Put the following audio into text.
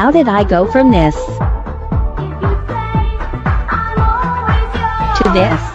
How did I go from this to this?